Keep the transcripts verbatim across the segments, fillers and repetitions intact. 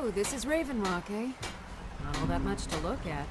So, this is Raven Rock, eh? Not all that much to look at.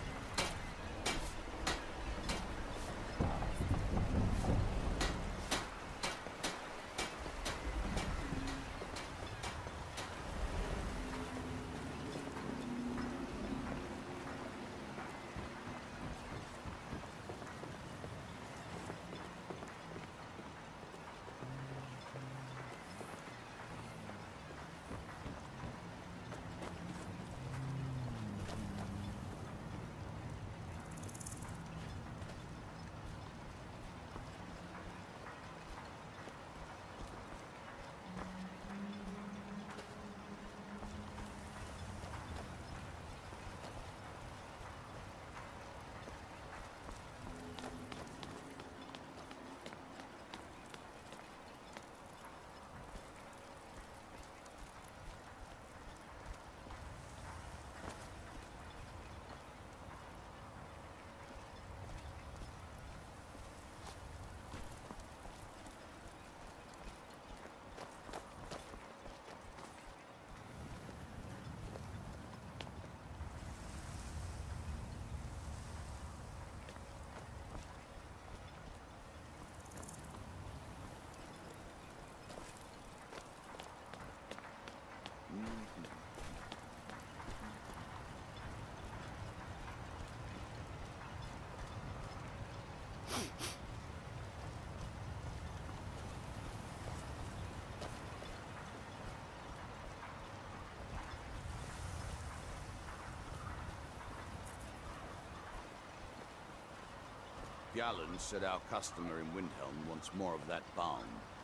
Gallen said our customer in Windhelm wants more of that balm.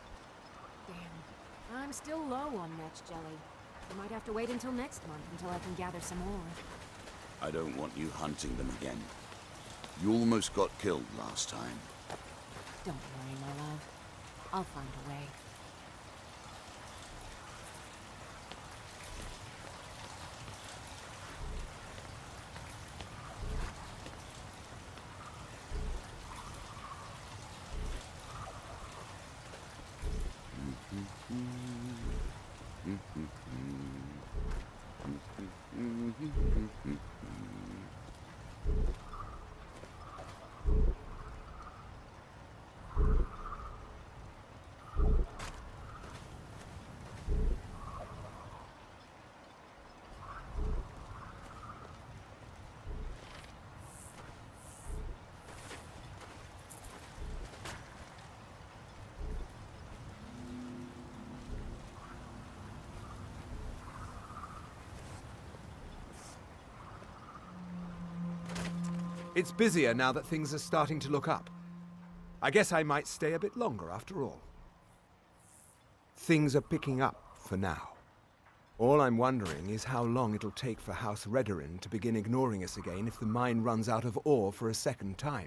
Damn. I'm still low on match jelly. I might have to wait until next month until I can gather some more. I don't want you hunting them again. You almost got killed last time. Don't worry, my love. I'll find a way. It's busier now that things are starting to look up. I guess I might stay a bit longer after all. Things are picking up for now. All I'm wondering is how long it'll take for House Redoran to begin ignoring us again if the mine runs out of ore for a second time.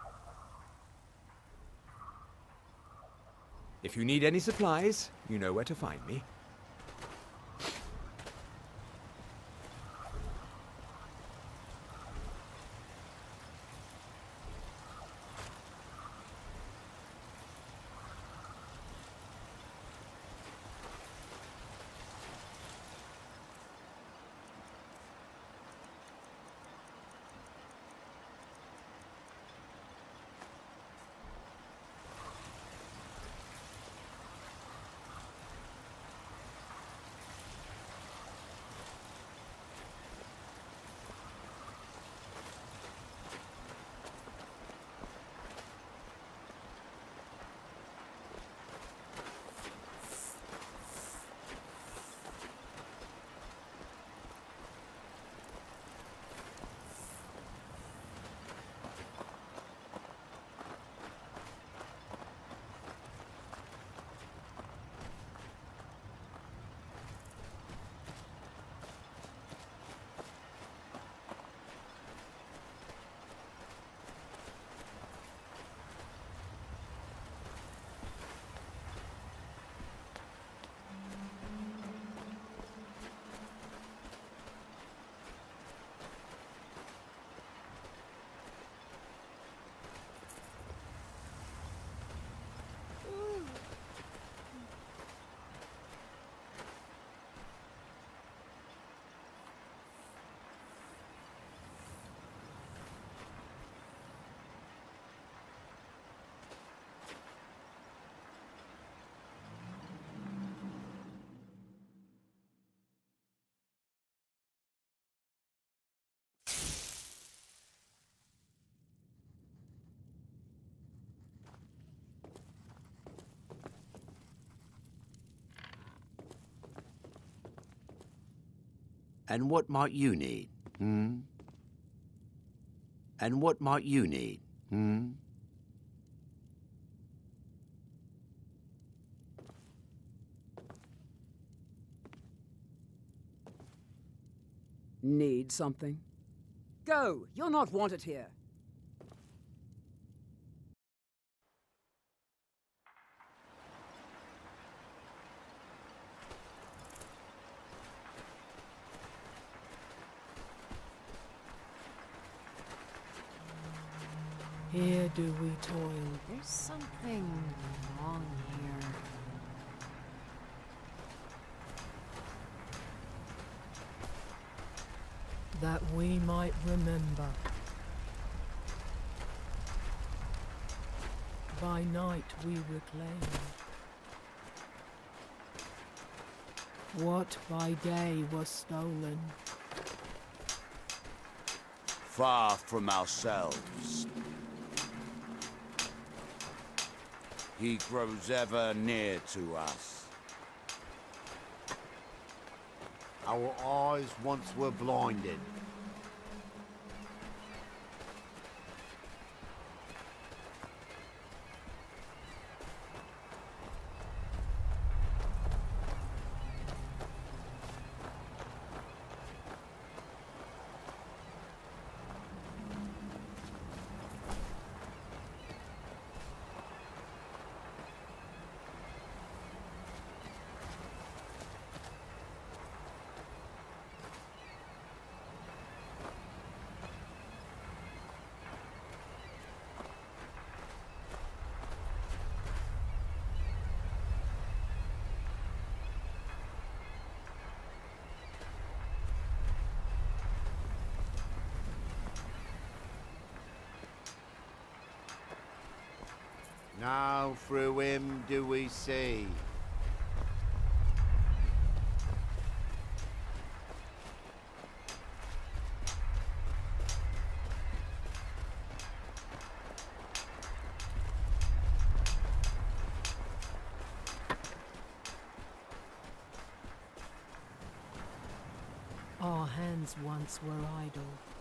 If you need any supplies, you know where to find me. And what might you need, hmm? And what might you need, hmm? Need something? Go! You're not wanted here. Here do we toil. There's something wrong here. That we might remember. By night we reclaim what by day was stolen. Far from ourselves. He grows ever near to us. Our eyes once were blinded. Now through him do we see. Our hands once were idle.